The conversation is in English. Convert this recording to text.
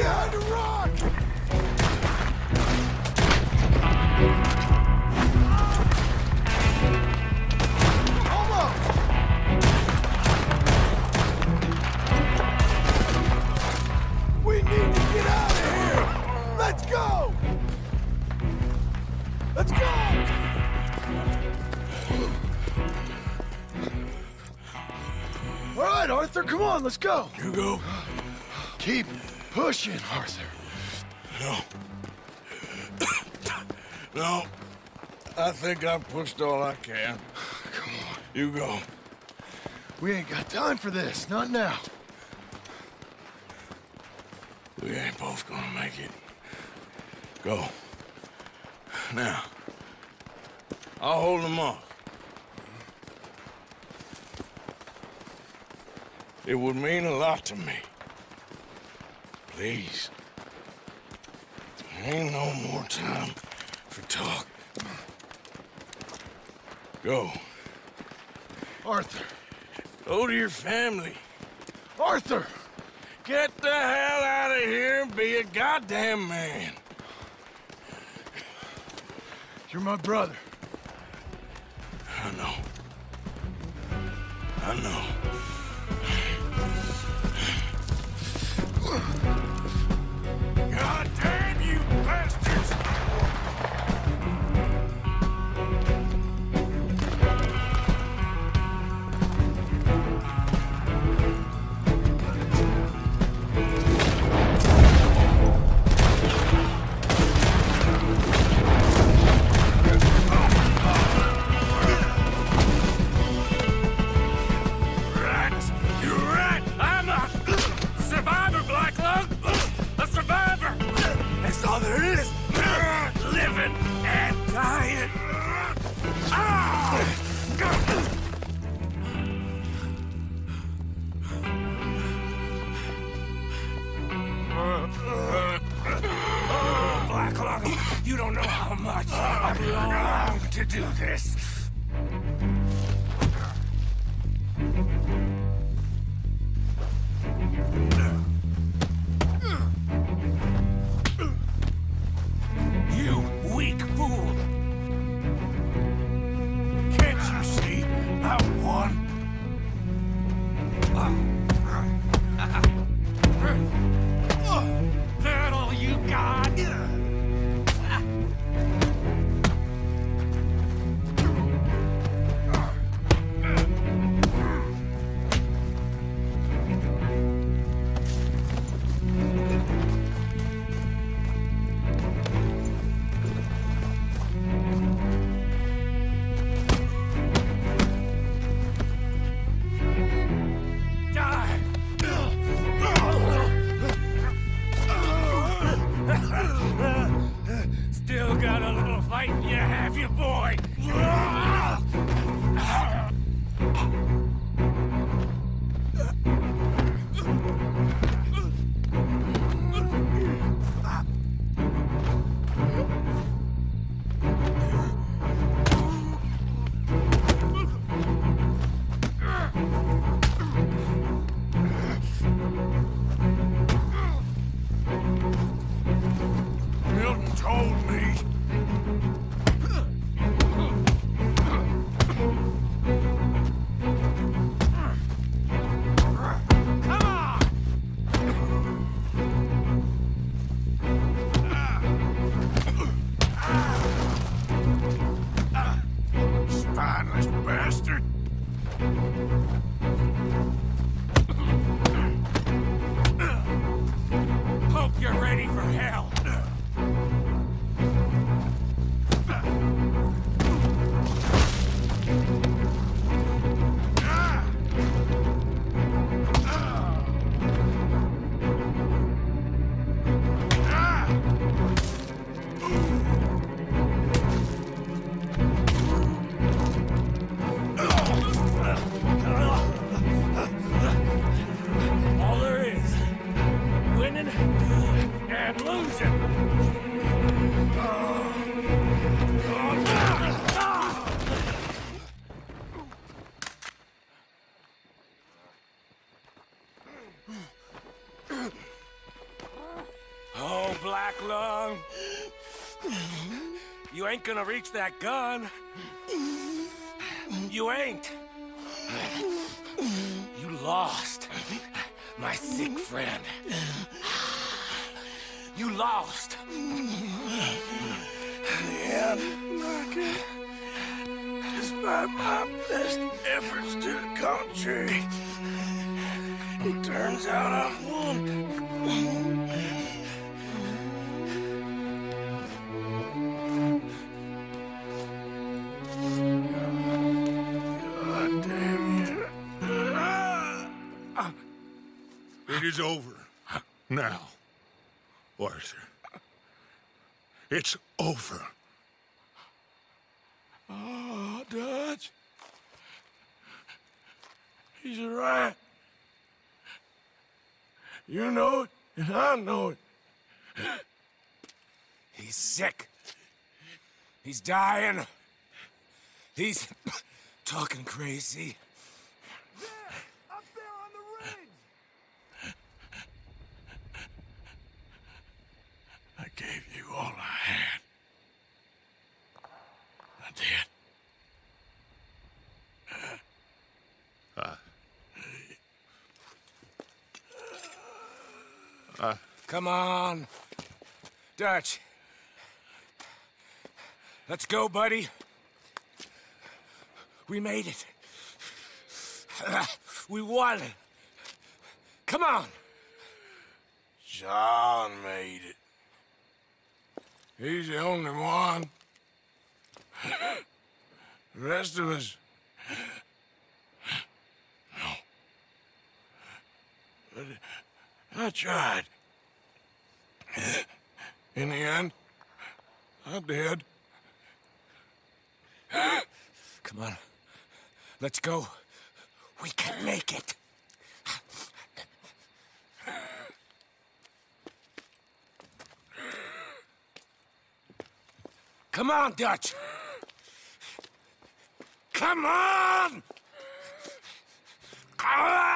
behind a rock! Almost! We need to get out of here! Let's go! Let's go! All right, Arthur, come on, let's go. You go. Keep pushing, Arthur. No. No. I think I've pushed all I can. Come on. You go. We ain't got time for this, not now. We ain't both gonna make it. Go. Now. I'll hold them off. It would mean a lot to me. Please. There ain't no more time for talk. Go. Arthur. Go to your family. Arthur! Get the hell out of here and be a goddamn man. You're my brother. I know. I know. God damn you bastards! You don't know how much I've longed to do this. You weak fool. Can't you see I won? That all you got? Still got a little fight in you, have you, boy? Milton told me. Spineless bastard. Hope you're ready for hell. All there is, winning and losing. back long. You ain't gonna reach that gun. You ain't. You lost, my sick friend. You lost. In the end, Margaret, despite my best efforts to the contrary, it turns out I've won. God damn you. It is over. Now, Arthur. It's over. Oh, Dutch. He's right. You know it, and I know it. He's sick. He's dying. He's talking crazy. There! Up there on the ridge! I gave you all I had. I did. Come on. Dutch. Let's go, buddy. We made it. We won. Come on. John made it. He's the only one. The rest of us... No. But I tried. In the end, I did. Come on. Let's go. We can make it. Come on, Dutch. Come on! Come on!